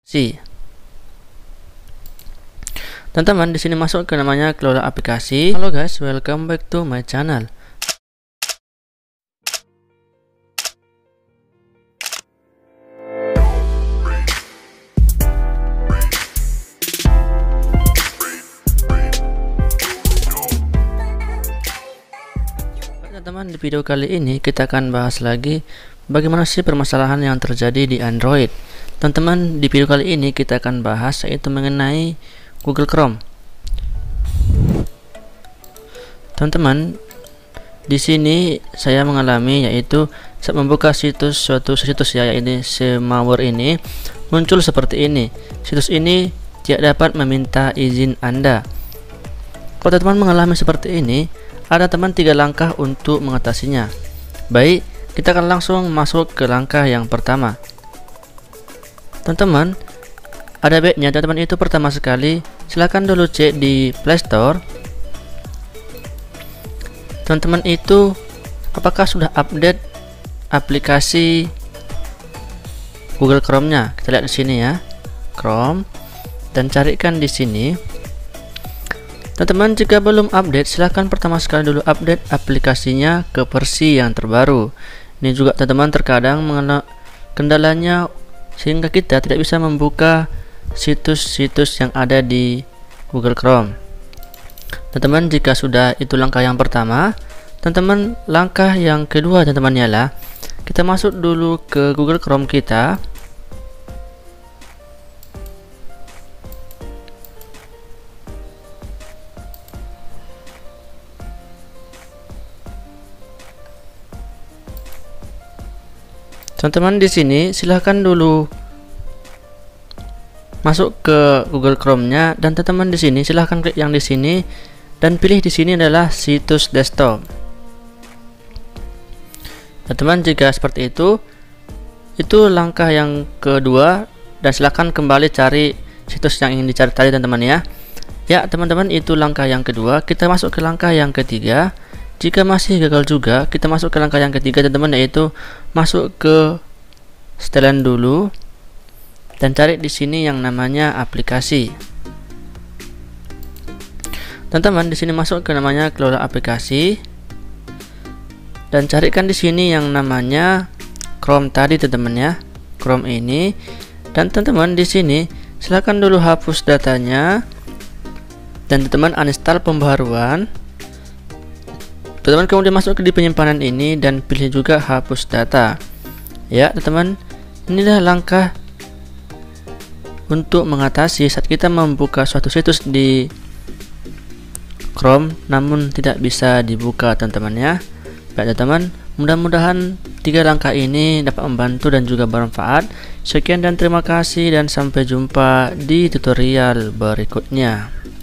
Teman-teman, di sini masuk ke namanya kelola aplikasi. Halo guys, welcome back to my channel. Teman-teman, di video kali ini kita akan bahas lagi bagaimana sih permasalahan yang terjadi di Android. Teman-teman, di video kali ini kita akan bahas yaitu mengenai Google Chrome. Teman-teman, di sini saya mengalami yaitu saat membuka suatu situs ya, ini malware ini muncul seperti ini. Situs ini tidak dapat meminta izin Anda. Kalau teman-teman mengalami seperti ini, ada teman 3 langkah untuk mengatasinya. Baik, kita akan langsung masuk ke langkah yang pertama. Teman-teman, ada baiknya teman-teman itu pertama sekali silahkan dulu cek di Play Store. Teman-teman itu apakah sudah update aplikasi Google Chrome-nya? Kita lihat di sini ya, Chrome, dan carikan di sini. Teman-teman, jika belum update, silahkan pertama sekali dulu update aplikasinya ke versi yang terbaru. Ini juga teman-teman terkadang mengenai kendalanya sehingga kita tidak bisa membuka situs-situs yang ada di Google Chrome. Teman-teman, jika sudah itu langkah yang pertama, teman-teman langkah yang kedua teman-teman ialah kita masuk dulu ke Google Chrome kita. Teman-teman, di sini silahkan dulu masuk ke Google Chrome-nya dan teman-teman di sini silahkan klik yang di sini dan pilih di sini adalah situs desktop. Teman-teman, jika seperti itu langkah yang kedua dan silahkan kembali cari situs yang ingin dicari tadi teman-teman ya. Ya teman-teman, itu langkah yang kedua. Kita masuk ke langkah yang ketiga. Jika masih gagal juga, kita masuk ke langkah yang ketiga teman-teman, yaitu masuk ke setelan dulu dan cari di sini yang namanya aplikasi. Teman-teman, di sini masuk ke namanya kelola aplikasi dan carikan di sini yang namanya Chrome tadi teman-teman ya, Chrome ini. Dan teman-teman di sini silahkan dulu hapus datanya dan teman-teman uninstall pembaharuan. Teman-teman kemudian masuk ke di penyimpanan ini dan pilih juga hapus data. Ya teman-teman, inilah langkah untuk mengatasi saat kita membuka suatu situs di Chrome namun tidak bisa dibuka teman-teman ya. Baik teman-teman, mudah-mudahan 3 langkah ini dapat membantu dan juga bermanfaat. Sekian dan terima kasih dan sampai jumpa di tutorial berikutnya.